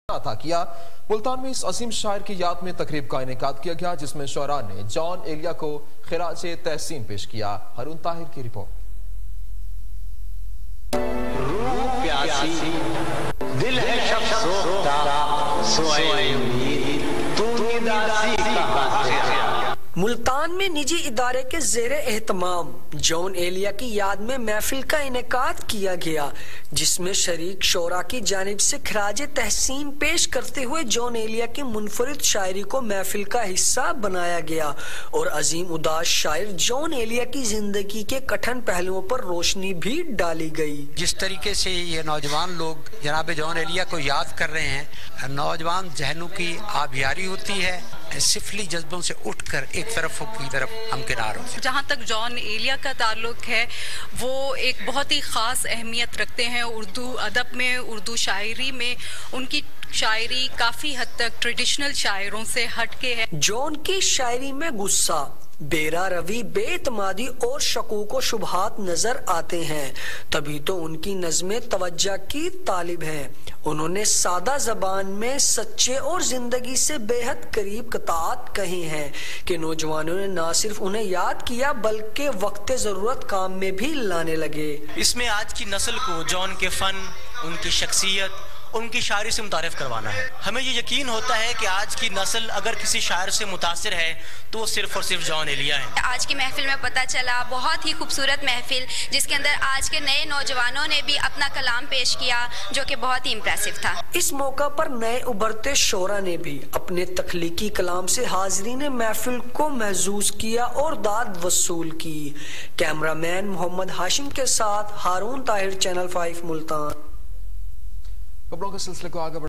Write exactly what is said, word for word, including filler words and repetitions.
अता किया। मुल्तान में इस अजीम शायर की याद में तकरीब का इनेकाद किया गया, जिसमें शुअरा ने जॉन एलिया को खिराजे तहसीन पेश किया। हारून ताहिर की रिपोर्ट। दिल है शब सोता सोए उम्मीद तू निदासी का। मुल्तान में निजी इदारे के ज़ेरे एहतमाम जॉन एलिया की याद में महफिल का इनेकाद किया गया, जिसमें शरीक शोरा की जानिब से खराज तहसीन पेश करते हुए जॉन एलिया की मुनफरिद शायरी को महफिल का हिस्सा बनाया गया और अजीम उदास शायर जॉन एलिया की जिंदगी के कठिन पहलुओं पर रोशनी भी डाली गई। जिस तरीके से ये नौजवान लोग जनाब जॉन एलिया को याद कर रहे हैं, नौजवान जहनों की आबियारी होती है, सिफली जज्बों से उठकर एक तरफ की तरफ हमकिनार हो। जहाँ तक जॉन एलिया का ताल्लुक है, वो एक बहुत ही ख़ास अहमियत रखते हैं उर्दू अदब में, उर्दू शायरी में। उनकी शायरी काफ़ी हद तक ट्रेडिशनल शायरों से हटके है। जॉन की शायरी में गुस्सा, बेरा रवी, बेतमादी और शकूक व शुबहात नजर आते हैं, तभी तो उनकी नज़में तवज्जो की तालिब हैं। उन्होंने सादा जबान में सच्चे और जिंदगी से बेहद करीब कतात कहे हैं कि नौजवानों ने न सिर्फ उन्हें याद किया बल्कि वक्त जरूरत काम में भी लाने लगे। इसमें आज की नस्ल को जॉन के फन, उनकी शख्सियत, उनकी शायरी से मुतारिफ करवाना है। हमें ये यकीन होता है कि आज की नस्ल अगर किसी शायर से मुतासिर है तो वो सिर्फ और सिर्फ जॉन एलिया है। आज की महफिल में पता चला, बहुत ही खूबसूरत महफिल, जिसके अंदर आज के नए नौजवानों ने भी अपना कलाम पेश किया, जो कि बहुत ही इम्प्रेसिव था। इस मौका पर नए उभरते शोरा ने भी अपने तख्लीकी कलाम से हाजरीन महफिल को महजूज किया और दाद वसूल की। कैमरामैन मोहम्मद हाशिम के साथ हारून ताहिर, चैनल फाइव, मुल्तान। खबरों के सिलसिले को आगे